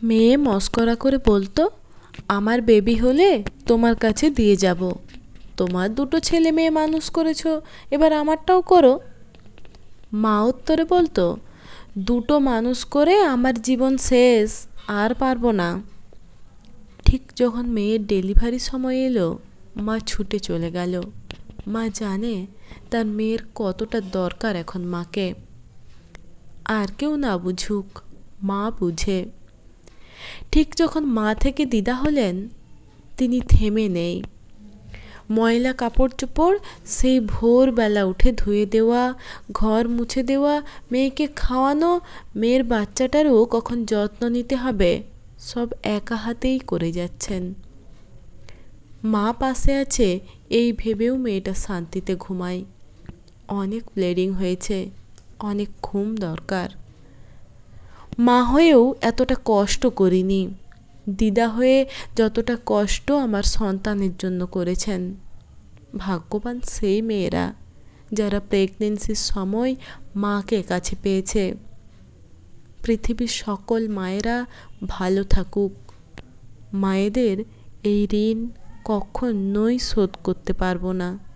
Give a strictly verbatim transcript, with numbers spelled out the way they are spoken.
মেয়ে মস্করা করে বলতো, আমার বেবি হলে তোমার কাছে দিয়ে যাব। তোমার দুটো ছেলে মেয়ে মানুষ করেছো, এবার আমারটাও করো। মা উত্তরে বলতো, দুটো মানুষ করে আমার জীবন শেষ, আর পারবো না। ঠিক যখন মেয়ের ডেলিভারি সময় এলো, মা ছুটে চলে গেল। মা জানে তার মেয়ের কতটা দরকার এখন মাকে। আর কেউ না বুঝুক, মা বুঝে। ঠিক যখন মা থেকে দিদা হলেন, তিনি থেমে নেই। ময়লা কাপড় চোপড় সেই ভোরবেলা উঠে ধুয়ে দেওয়া, ঘর মুছে দেওয়া, মেয়েকে খাওয়ানো, মেয়ের বাচ্চাটারও কখন যত্ন নিতে হবে, সব একা হাতেই করে যাচ্ছেন। মা পাশে আছে এই ভেবেও মেয়েটা শান্তিতে ঘুমায়। অনেক ব্লিডিং হয়েছে, অনেক ঘুম দরকার। মা হয়েও এতটা কষ্ট করিনি। দিদা হয়ে যতটা কষ্ট আমার সন্তানের জন্য করেছেন। ভাগ্যবান সেই মেয়েরা যারা প্রেগনেন্সির সময় মাকে কাছে পেয়েছে। পৃথিবীর সকল মায়েরা ভালো থাকুক। মায়েদের এই ঋণ কখনোই শোধ করতে পারবো না।